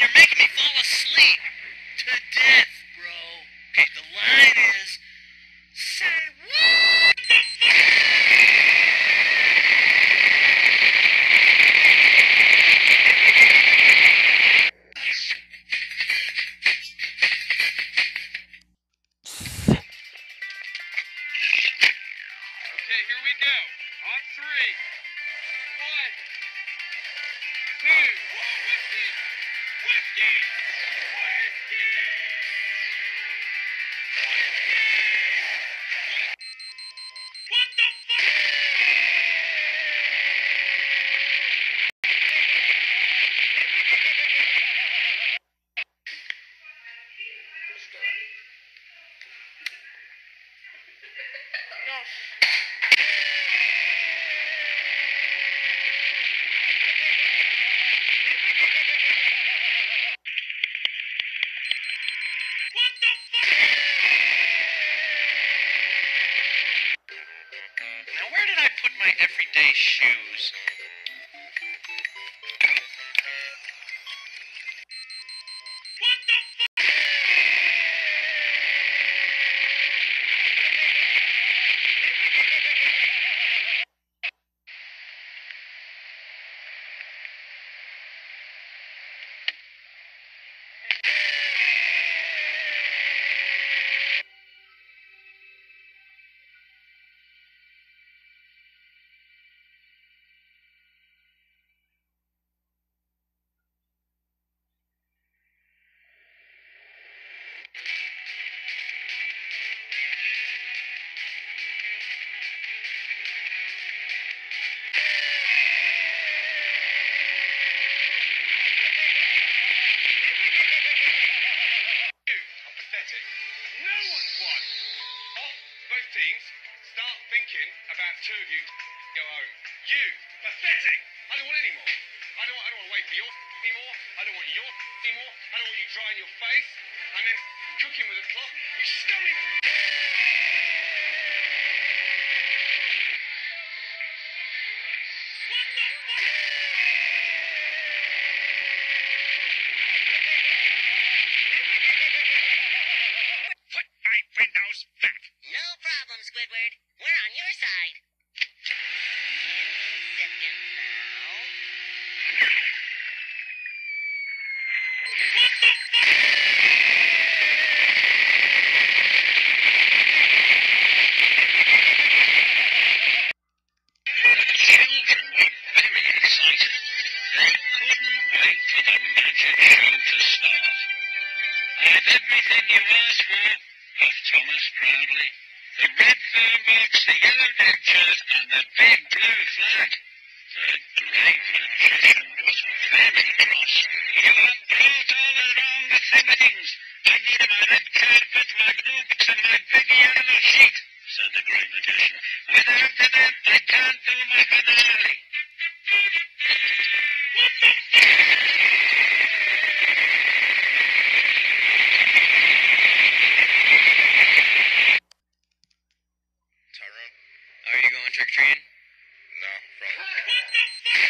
You're making me fall asleep. To death, bro. Okay, the line is... Say what? Okay, here we go. On 3. 1, 2. Whiskey! Whiskey! Whiskey! What the fuck? Yes. What the fuck? Now, where did I put my everyday shoes? What the fuck? Pathetic. No one won. Off, both teams. Start thinking about 2 of you go home. You, pathetic. I don't want any more. I don't want to wait for your anymore. I don't want your anymore. I don't want you drying your face and then cooking with a cloth. You scummy. What the fuck? Put my windows back. No problem, Squidward. We're on your side. Second now. What the fuck? Children were very excited. They couldn't wait for the magic show to start. I've everything you asked for, puffed Thomas proudly. The red fern box, the yellow deck chairs, and the big blue flag. The great magician was very cross. You have brought all the wrong things. I need my red carpet, my blue books, and my big yellow sheet, said the great magician. Without them, I can't do my finale. Tyrone? Are you going trick-or-treating? No, from... What the fuck?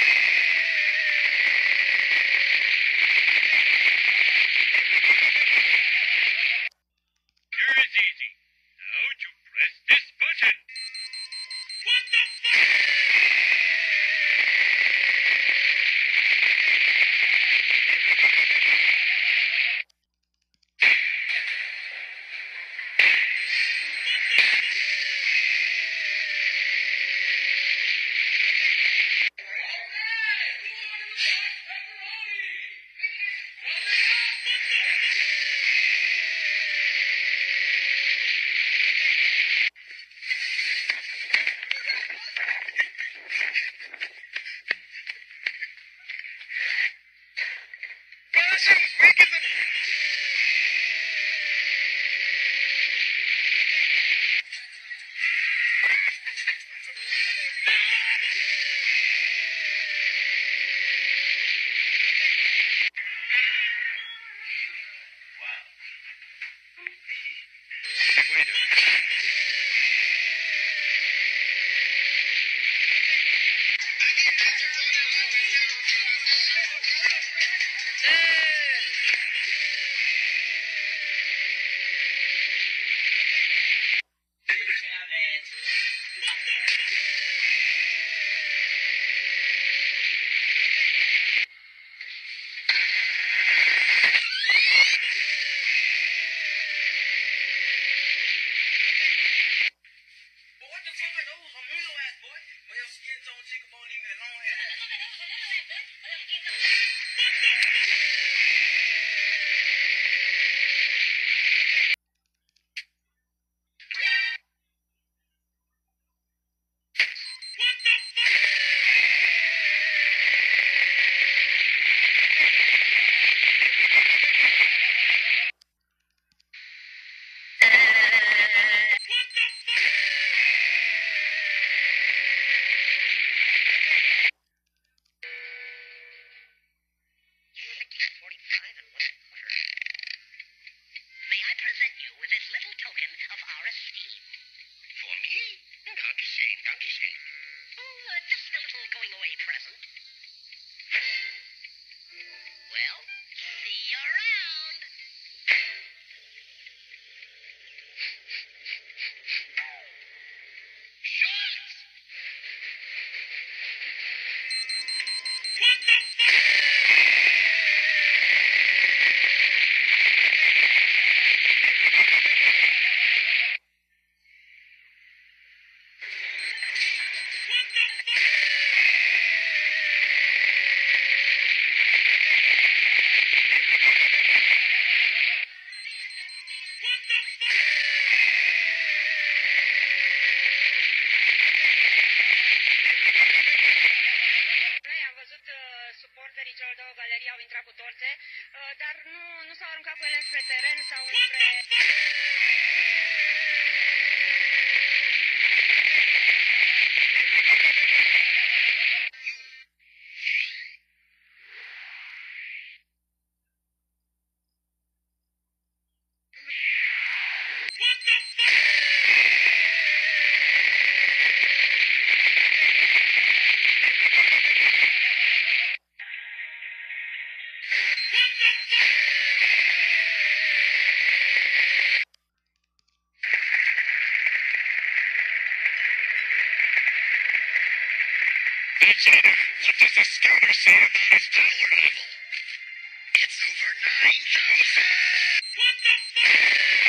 Here is easy. Now to press this button. What the fuck? Gosh, it was weak as a... What are you doing? Hey! Vegeta, what does the scouter say about his power level? It's over 9,000! What the fuck?